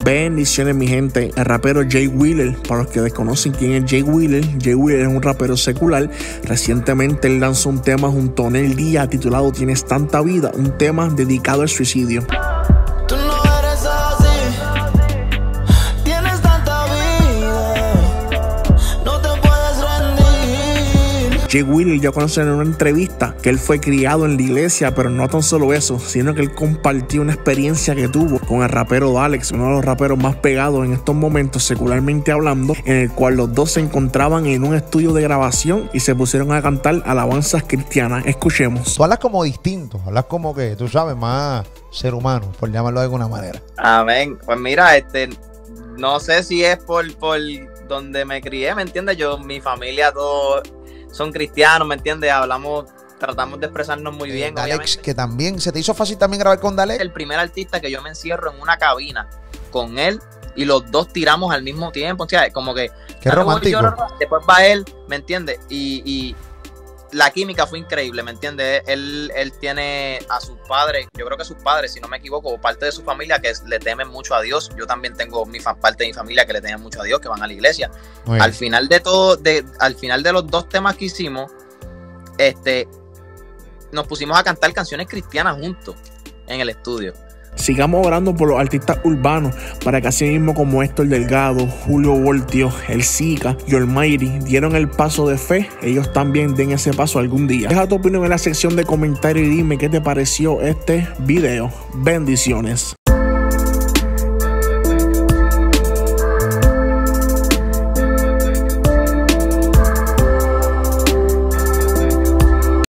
Bendiciones mi gente, el rapero Jay Wheeler, para los que desconocen quién es Jay Wheeler es un rapero secular. Recientemente él lanzó un tema junto a Nel Díaz titulado Tienes tanta vida, un tema dedicado al suicidio. Jay Wheeler ya conoce en una entrevista que él fue criado en la iglesia, pero no tan solo eso, sino que él compartió una experiencia que tuvo con el rapero Dalex, uno de los raperos más pegados en estos momentos, secularmente hablando, en el cual los dos se encontraban en un estudio de grabación y se pusieron a cantar alabanzas cristianas. Escuchemos. Tú hablas como distinto, hablas como que, tú sabes, más ser humano, por llamarlo de alguna manera. Amén. Pues mira, no sé si es por donde me crié, ¿me entiendes? Mi familia, todos son cristianos, ¿me entiendes? Tratamos de expresarnos muy bien. Dalex, obviamente. que también, ¿se te hizo fácil también grabar con Dalex? El primer artista que yo me encierro en una cabina con él y los dos tiramos al mismo tiempo, o sea, como que... Qué romántico. Después va él, ¿me entiendes? Y la química fue increíble, ¿me entiendes? Él tiene a sus padres, yo creo que sus padres, si no me equivoco, parte de su familia que le temen mucho a Dios. Yo también tengo parte de mi familia que le temen mucho a Dios, que van a la iglesia. Al final de los dos temas que hicimos, nos pusimos a cantar canciones cristianas juntos en el estudio. Sigamos orando por los artistas urbanos para que así mismo como Héctor Delgado, Julio Voltio, El Zika y Almighty dieron el paso de fe, ellos también den ese paso algún día. Deja tu opinión en la sección de comentarios y dime qué te pareció este video. Bendiciones.